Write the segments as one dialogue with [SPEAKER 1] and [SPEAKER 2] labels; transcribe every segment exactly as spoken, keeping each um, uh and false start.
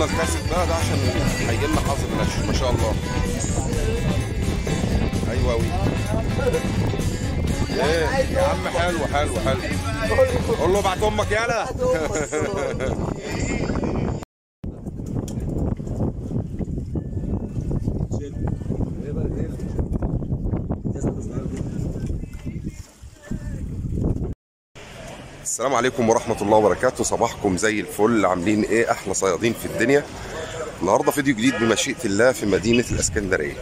[SPEAKER 1] قلنا الكاسب بقى ده عشان هيجي لنا حظ بلاش ما شاء الله. ايوه اوي. ايه يا عم حلو حلو حلو. قول له ابعت امك يالا. السلام عليكم ورحمة الله وبركاته. صباحكم زي الفل، عاملين ايه؟ احلى صيادين في الدنيا. النهارده فيديو جديد بمشيئة الله في مدينة الاسكندرية.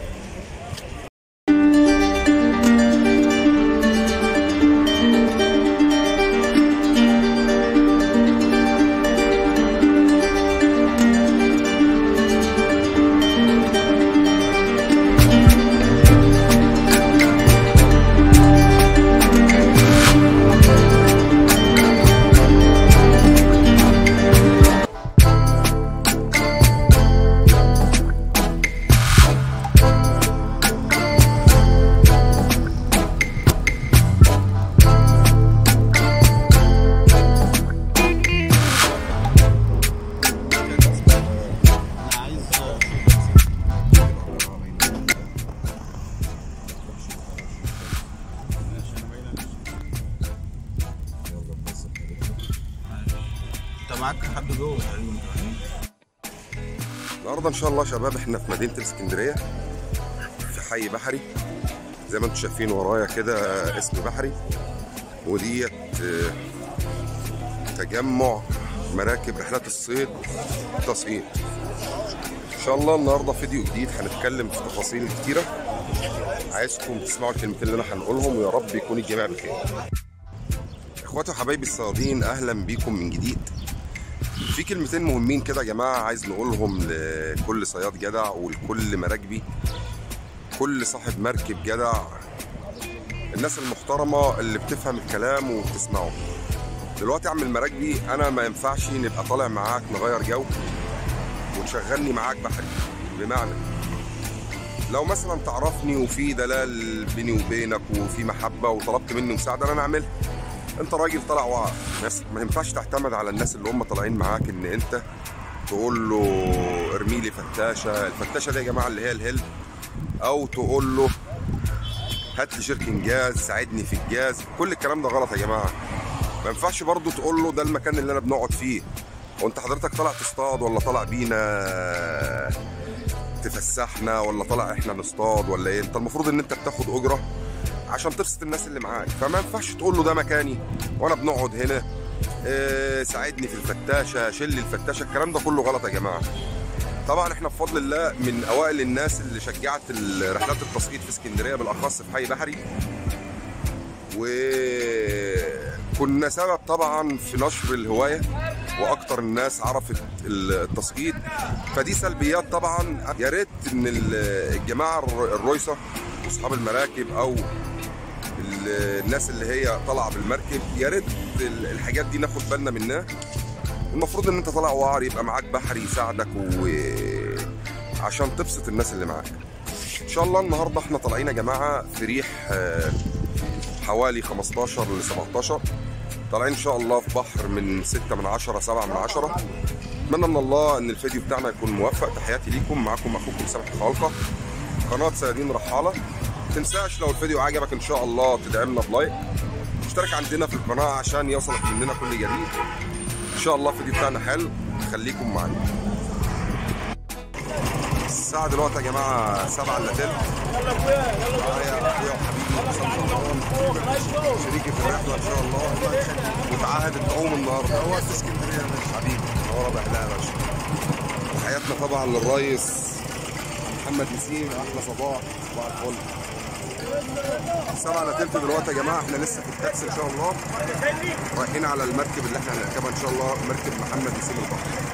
[SPEAKER 2] معاك حد جوه تقريبا.
[SPEAKER 1] النهارده ان شاء الله شباب احنا في مدينه الاسكندريه في حي بحري زي ما انتم شايفين ورايا كده، اسم بحري، وديت تجمع مراكب رحلات الصيد التصعيد. ان شاء الله النهارده فيديو جديد هنتكلم في تفاصيل كتيره، عايزكم تسمعوا الكلمتين اللي انا هنقولهم ويا رب يكون الجميع بخير. اخواتي وحبايبي الصيادين، اهلا بيكم من جديد. في كلمتين مهمين كده يا جماعه عايز نقولهم لكل صياد جدع ولكل مراكبي، كل صاحب مركب جدع، الناس المحترمه اللي بتفهم الكلام وبتسمعه. دلوقتي يا عم المراكبي، انا ما ينفعش نبقى طالع معاك نغير جو وتشغلني معاك بحري. بمعنى لو مثلا تعرفني وفي دلال بيني وبينك وفي محبه وطلبت مني مساعده انا اعملها، انت راجل طالع واقع. ما ينفعش تعتمد على الناس اللي هم طالعين معاك ان انت تقول له ارمي لي فتاشه. الفتاشه دي يا جماعه اللي هي الهلب، او تقول له هات لي شركن جاز ساعدني في الجاز. كل الكلام ده غلط يا جماعه. ما ينفعش برضو تقول له ده المكان اللي انا بنقعد فيه، وانت حضرتك طالع تصطاد ولا طالع بينا تفسحنا ولا طالع احنا نصطاد ولا ايه؟ انت المفروض ان انت بتاخد اجره عشان تبسط الناس اللي معاك. فما ينفعش تقول له ده مكاني وانا بنقعد هنا، إيه ساعدني في الفتاشه، شيل لي الفتاشه. الكلام ده كله غلط يا جماعه. طبعا احنا بفضل الله من اوائل الناس اللي شجعت رحلات التصعيد في اسكندريه بالاخص في حي بحري، وكنا سبب طبعا في نشر الهوايه واكتر الناس عرفت التصعيد. فدي سلبيات طبعا. يا ريت ان الجماعه الرويسه واصحاب المراكب او الناس اللي هي طالعه بالمركب، يا ريت الحاجات دي ناخد بالنا منها. المفروض ان انت طالع واعر يبقى معاك بحري يساعدك وعشان تبسط الناس اللي معاك. ان شاء الله النهارده احنا طالعين يا جماعه في ريح حوالي خمستاشر ل سبعتاشر، طالعين ان شاء الله في بحر من ستة من عشرة سبعة من عشرة. اتمنى من الله ان الفيديو بتاعنا يكون موفق. تحياتي ليكم، معاكم اخوكم سامح خالقه، قناه صيادين رحاله. متنساش لو الفيديو عجبك ان شاء الله تدعمنا بلايك، اشترك عندنا في القناه عشان يوصلك مننا كل جديد. ان شاء الله الفيديو بتاعنا حلو، خليكم معانا. الساعه دلوقتي يا جماعه سبعة الا تلت. معايا اخويا وحبيبي حسام شرطان شريكي في الرحله ان شاء الله، وتعهد التعوم النهارده. هو في اسكندريه حبيبي ورا بهلاء يا باشا. تحياتنا طبعا للريس محمد نسيم، احلى صباح صباح الفل. سبعة الا تلت دلوقتي يا جماعه، احنا لسه في التاكسي ان شاء الله رايحين على المركب اللي احنا هنركبها ان شاء الله، مركب محمد نسيم البحر.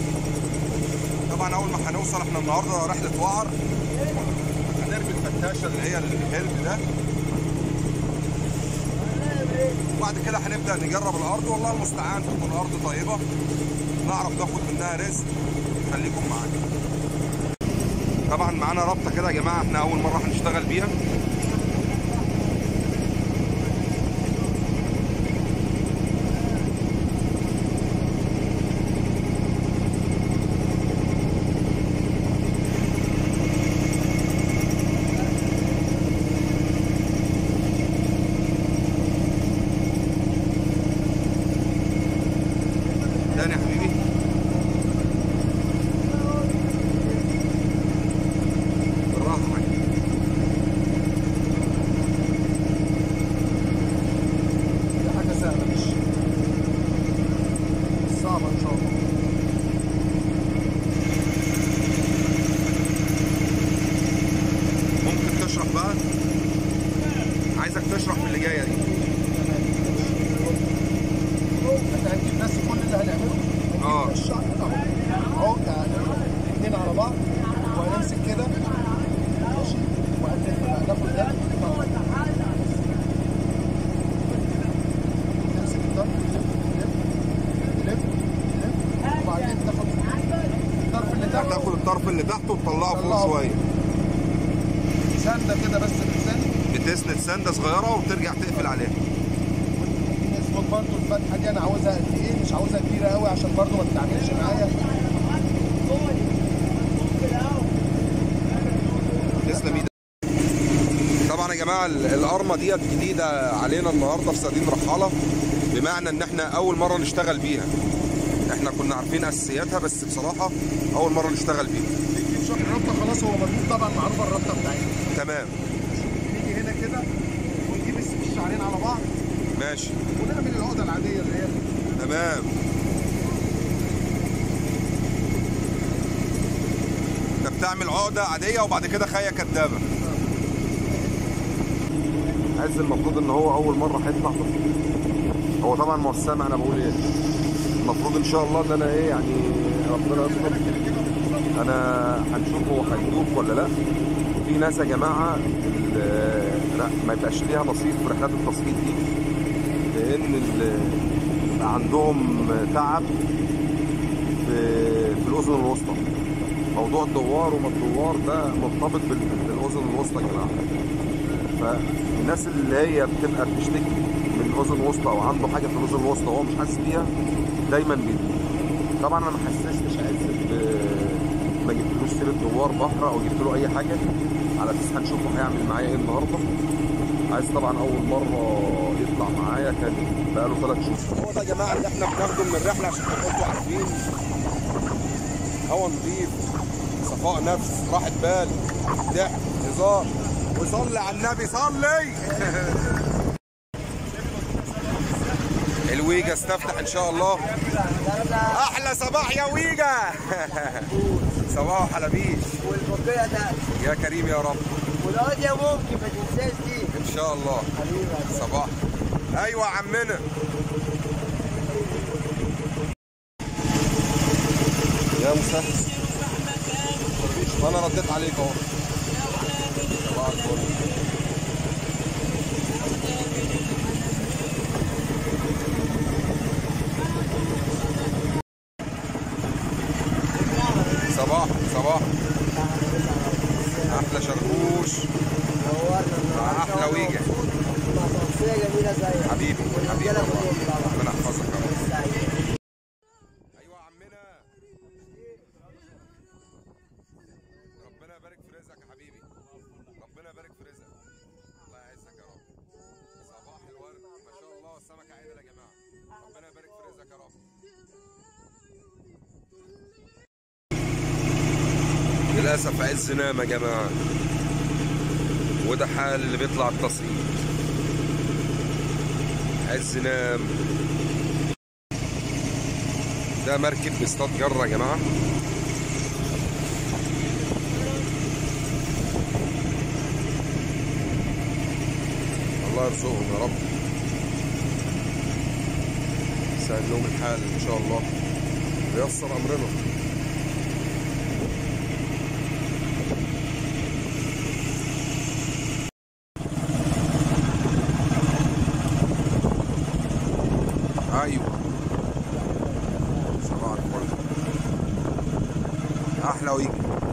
[SPEAKER 1] طبعا اول ما هنوصل احنا النهارده رحله وعر، هنرمي الفتاشه اللي هي الهلب ده، وبعد كده هنبدا نجرب الارض. والله المستعان تكون ارض طيبه نعرف ناخد منها رزق. خليكم معانا. طبعا معانا رابطه كده يا جماعه، احنا اول مره هنشتغل بيها. تاني يا حبيبي. بالراحة حاجة. دي حاجة سهلة مش صعبة إن شاء الله. ممكن تشرح بقى؟ عايزك تشرح في اللي جاية دي.
[SPEAKER 2] احنا هنجيب بس كل اللي هنعمله
[SPEAKER 1] اه
[SPEAKER 2] الشعر اهو اهو الاثنين على بعض، وهنمسك كده ماشي، وهنلف بقى ناخد ده نمسك الطرف نلف نلف نلف، وبعدين تاخد الطرف اللي تحت،
[SPEAKER 1] تاخد الطرف اللي تحته وتطلعه فوق شوية.
[SPEAKER 2] سنده كده بس بتسند،
[SPEAKER 1] بتسند سنده صغيرة وترجع تقفل عليها.
[SPEAKER 2] نظبط برضه الفتحه دي انا عاوزها قد ايه، مش عاوزها كبيره قوي عشان برضه ما تتعملش معايا.
[SPEAKER 1] تسلم ايدك. طبعا يا جماعه الارمه ديت جديده علينا النهارده في صيادين رحاله، بمعنى ان احنا اول مره نشتغل بيها. احنا كنا عارفين اساسياتها بس بصراحه اول مره نشتغل بيها.
[SPEAKER 2] بنجيب شغل الربطه خلاص، هو مربوط طبعا، معروفه الربطه بتاعتنا.
[SPEAKER 1] تمام.
[SPEAKER 2] نيجي هنا كده ونجيب الشعرين على بعض.
[SPEAKER 1] ماشي.
[SPEAKER 2] ونعمل العقده العاديه اللي هي.
[SPEAKER 1] تمام. انت بتعمل عقده عاديه وبعد كده خايه كدابه. عايز المفروض ان هو اول مره هيطلع تصوير. هو طبعا ما هو سامع انا بقول ايه. المفروض ان شاء الله ان انا ايه يعني ربنا يستر. انا هنشوف هو هيدوب ولا لا. في ناس يا جماعه لا ما يبقاش ليها نصيب في رحلات التصوير دي، لان يبقى عندهم تعب في في الاذن الوسطى. موضوع الدوار وما الدوار ده مرتبط بالاذن الوسطى يا جماعه. فالناس اللي هي بتبقى بتشتكي من الاذن الوسطى او عنده حاجه في الاذن الوسطى وهو مش حاسس بيها دايما بيدوب. طبعا انا ما حسستش عزت، ما جبتلوش سيره دوار بحر او جبت له اي حاجه، على اساس هنشوفه هيعمل معايا ايه النهارده. عايز طبعا اول مره يطلع معايا كان بقاله ثلاث شهور. هو ده يا جماعه اللي احنا بناخده من الرحله عشان تبقوا عارفين. هوا نضيف، صفاء نفس، راحه بال، ضحك، هزار، وصلي على النبي صلي. الويجا استفتح ان شاء الله. احلى صباح يا ويجا. صباح وحلبيش.
[SPEAKER 3] والبقيه ده
[SPEAKER 1] يا كريم يا رب.
[SPEAKER 3] والقضيه ممكن ما تنساش دي
[SPEAKER 1] ان شاء الله.
[SPEAKER 3] حبيبي
[SPEAKER 1] صباح. ايوه يا عمنا. يا مسهل. انا رديت عليك اهو. صباح الفل. صباح صباح. احلى شربوش مع احلى ويجا.
[SPEAKER 3] شخصيه جميله زيك
[SPEAKER 1] حبيبي حبيبي ربنا يحفظك يا رب. ايوه يا عمنا. ربنا يبارك في رزقك يا حبيبي. ربنا يبارك في رزقك. الله يعزك يا رب. صباح الورد ما شاء الله. السمكه عدل يا جماعه. ربنا يبارك في رزقك يا رب. للأسف عز نام يا جماعة، وده حال اللي بيطلع التصعيد. عز نام. ده مركب بيصطاد جرة يا جماعة. الله يرزقهم يا رب، يسهل لهم الحال إن شاء الله وييسر أمرنا. احلى ويك.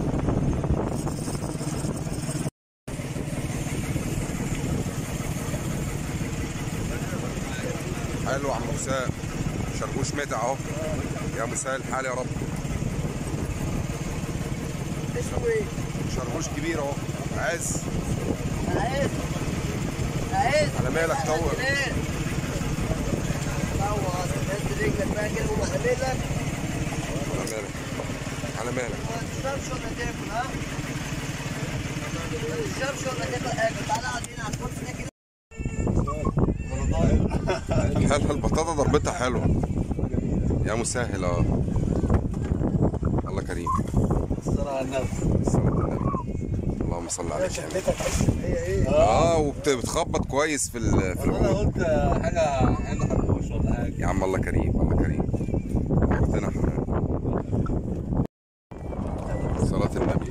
[SPEAKER 1] حلو يا عم حسام، شربوش متع اهو. يا مساء الحال يا رب.
[SPEAKER 3] اسمه ايه؟
[SPEAKER 1] شربوش كبير اهو. عز
[SPEAKER 3] عايز عايز
[SPEAKER 1] على مالك طور.
[SPEAKER 3] طور نزل رجلك بقى كده ومحملك.
[SPEAKER 1] على مالك على مالك.
[SPEAKER 3] ما تشربش ولا تاكل ها؟ ما تشربش ولا تاكل حاجه. تعالى اقعد هنا على الكرسي ده كده.
[SPEAKER 1] حلوه البطاطا ضربتها حلوه يا مسهل. اه الله كريم.
[SPEAKER 2] الصلاة على النبي.
[SPEAKER 1] الصلاة على النبي. اللهم صل على النبي.
[SPEAKER 2] شكلتها تحس ان هي ايه؟
[SPEAKER 1] اه وبتخبط كويس في ال- في
[SPEAKER 2] انا
[SPEAKER 1] العود.
[SPEAKER 2] قلت حاجه حاجه حبوش ولا حاجه.
[SPEAKER 1] يا عم الله كريم الله كريم. نورتنا حمام. صلاة النبي.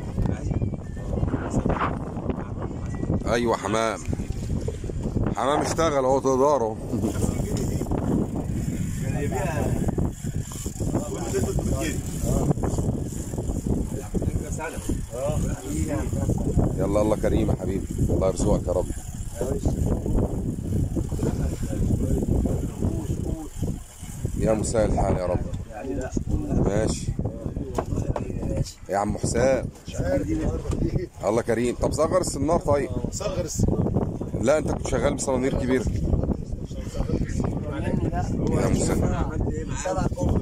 [SPEAKER 1] ايوه حمام. حمام اشتغل اهو تقدره. يلا الله كريم يا حبيبي، الله يرزقك يا رب. يا مساء الحال يا رب. ماشي يا عم حسام. الله كريم. طب صغر السنار طيب.
[SPEAKER 2] صغر السنار.
[SPEAKER 1] لا انت كنت شغال بصنانير كبيره. يا مساء.
[SPEAKER 3] سبع كوب.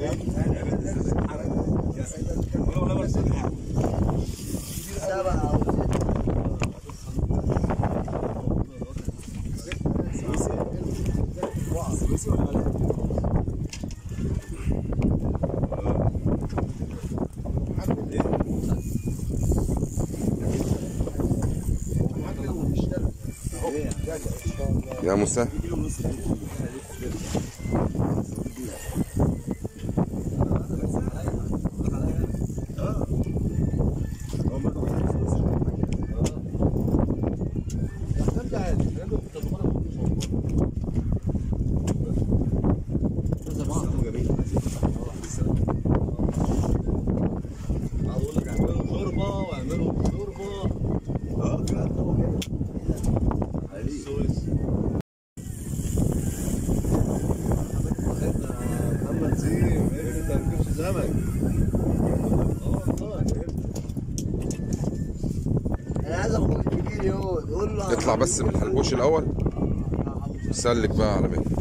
[SPEAKER 3] سبع او
[SPEAKER 1] يا مساء.
[SPEAKER 3] انا عايز اخوك كبير يقعد قول له
[SPEAKER 1] اطلع بس من الحلبوش الاول. سلك بقى على مين.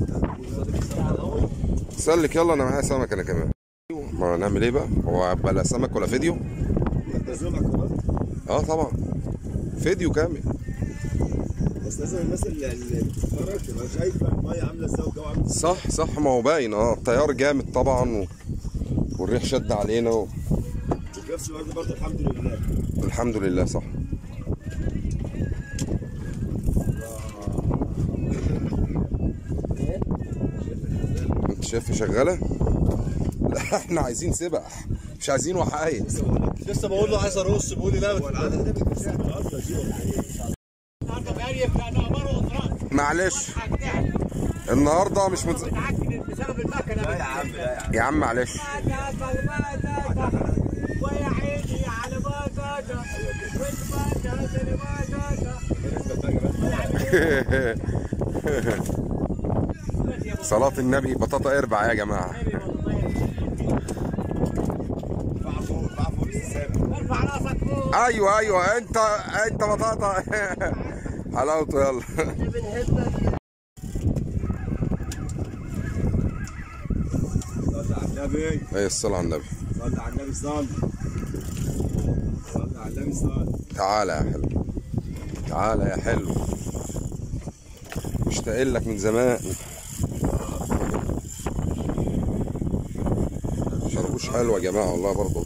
[SPEAKER 1] سلك يلا، انا معايا سمك انا كمان. ما نعمل ايه بقى؟ هو بلا سمك ولا فيديو؟ اه طبعا فيديو كامل.
[SPEAKER 4] بس لازم الناس اللي اللي بتتفرج تبقى شايفه الميه عامله ازاي والجو عامل ازاي.
[SPEAKER 1] صح صح، ما هو باين. اه التيار جامد طبعا و... والريح شد علينا و...
[SPEAKER 4] وفي نفس الوقت برضه الحمد لله.
[SPEAKER 1] الحمد لله صح. انت شايف شغاله؟ لا احنا عايزين سبح مش عايزين وحايد.
[SPEAKER 2] لسه بقول له عايز ارص بيقول لي لا.
[SPEAKER 1] معلش النهارده مش متز...
[SPEAKER 3] بسبب المكنه.
[SPEAKER 4] لا يا عم لا يا عم.
[SPEAKER 1] يا عم معلش.
[SPEAKER 3] ويا عيني على بطاطا
[SPEAKER 1] صلاة النبي. بطاطا اربع يا جماعة.
[SPEAKER 3] ارفع راسك فوق.
[SPEAKER 1] ايوه ايوه انت انت بطاطا. حلاوته. يلا
[SPEAKER 3] بنحبك.
[SPEAKER 4] صلي على النبي.
[SPEAKER 1] ايه الصلاة على النبي.
[SPEAKER 4] صلي على النبي. صلي صلي على النبي. صلي.
[SPEAKER 1] تعالى يا حلو، تعالى يا حلو، مشتاق لك من زمان. شربوش حلو يا جماعة والله برضه.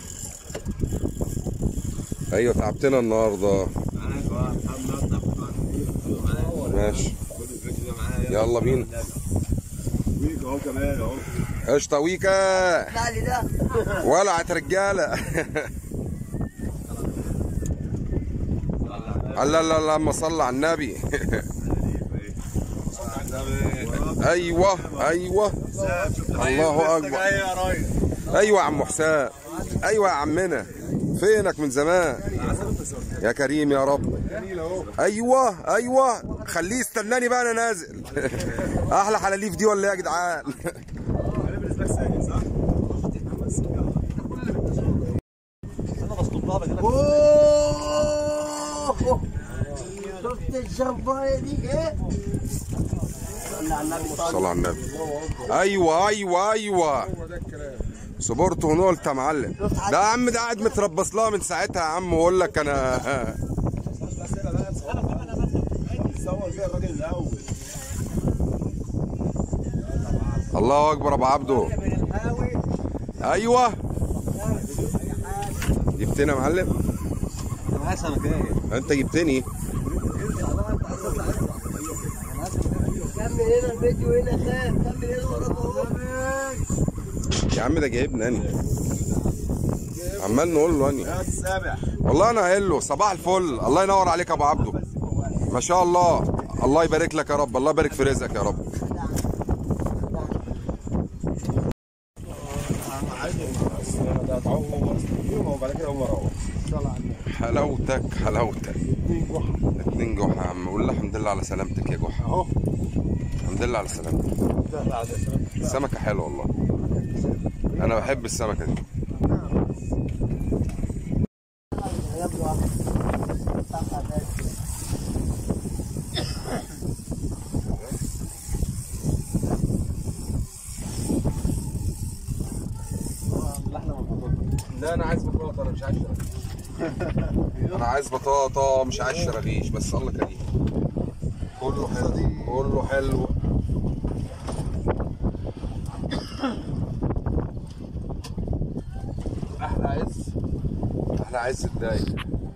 [SPEAKER 1] ايوه تعبتنا النهارده.
[SPEAKER 4] معاك اه محمد.
[SPEAKER 1] ماشي
[SPEAKER 4] كل الفيديو ده معايا.
[SPEAKER 1] يلا بينا.
[SPEAKER 4] ويك اهو كمان اهو.
[SPEAKER 1] قشطة ويكا.
[SPEAKER 3] اطلع لي ده.
[SPEAKER 1] ولعت رجالة. الله لا لا لما صلى على النبي.
[SPEAKER 4] صلي على النبي.
[SPEAKER 1] ايوه ايوه الله اكبر.
[SPEAKER 2] يا راجل
[SPEAKER 1] ايوه يا عم حسام، ايوه يا عمنا، فينك من زمان يا كريم يا رب. ايوه ايوه خليه يستناني بقى انا نازل. احلى حلاليف دي ولا ايه يا جدعان؟
[SPEAKER 3] شفت الشمبايه دي ايه؟ صلى على النبي.
[SPEAKER 1] صلى على النبي. ايوه ايوه ايوه صبرت ونقلت يا معلم. ده يا عم ده قاعد متربص لها من ساعتها يا عم، واقول لك انا
[SPEAKER 4] صور فيها الراجل الاول.
[SPEAKER 1] الله اكبر ابو عبده. ايوه جبتني يا معلم.
[SPEAKER 4] معايا سمكايه.
[SPEAKER 1] انت جبتني.
[SPEAKER 3] كمل هنا الفيديو هنا خان، كمل هنا وراك اهو.
[SPEAKER 1] يا عم ده جايبني اني عمال نقول له اني
[SPEAKER 4] يا السابع.
[SPEAKER 1] والله انا قايل له صباح الفل. الله ينور عليك يا ابو عبده، ما شاء الله. الله يبارك لك يا رب، الله يبارك في رزقك يا رب. حلاوتك حلاوتك. اتنين جحا يا عم. قول له الحمد لله على سلامتك يا جحا.
[SPEAKER 2] اهو
[SPEAKER 1] الحمد لله على سلامتك. السمكة حلوة والله، أنا بحب السمكة دي. لا أنا عايز بطاطا، أنا مش عايز شراغيش. أنا عايز بطاطا مش عايز شراغيش، بس الله كريم. كله حلو كله حلو. احلى عز، احلى عز الدايق،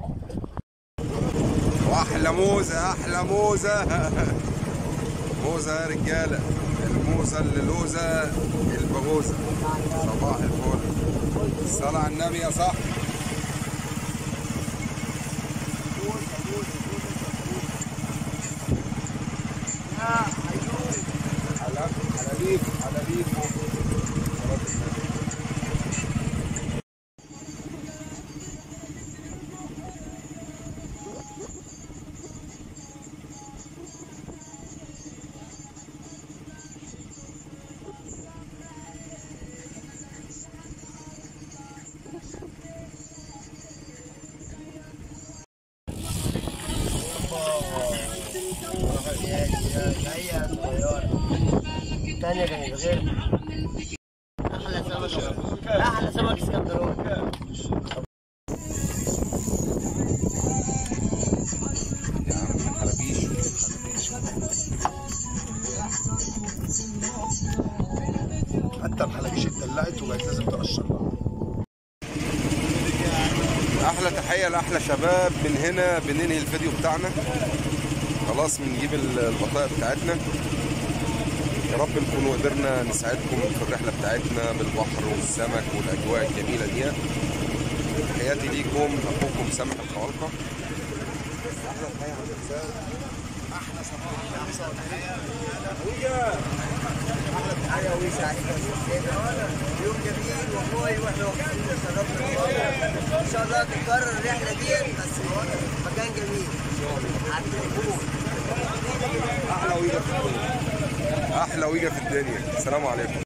[SPEAKER 1] واحلى موزه، احلى موزه. موزه يا رجاله، الموزه اللي لوزه البغوزه. صباح الفل. الصلاه على النبي يا صاحبي. حلاليف حلاليف.
[SPEAKER 3] هي صغيرة الثانية كانت غير. أحلى سمك، أحلى سمك اسكندراني.
[SPEAKER 1] يا عم حلبيش.
[SPEAKER 2] حتى الحلبيش اتدلعت وبقت لازم تقشر.
[SPEAKER 1] احلى تحيه لاحلى شباب. من هنا بننهي الفيديو بتاعنا خلاص، بنجيب البطايق بتاعتنا. يا رب نكون قدرنا نساعدكم في الرحله بتاعتنا بالبحر والسمك والاجواء الجميله دي. تحياتي ليكم، اخوكم سامح الخوالقه.
[SPEAKER 2] احلى تحيه عند الانسان، احلى سمك، احسن تحيه احلى تحيه ويسع عليك يوم جميل والله. واحنا واقفين شرفنا ان شاء الله تتكرر الرحله ديت، بس مكان جميل.
[SPEAKER 1] احلى ويجا في الدنيا، احلى ويجا في الدنيا. السلام عليكم.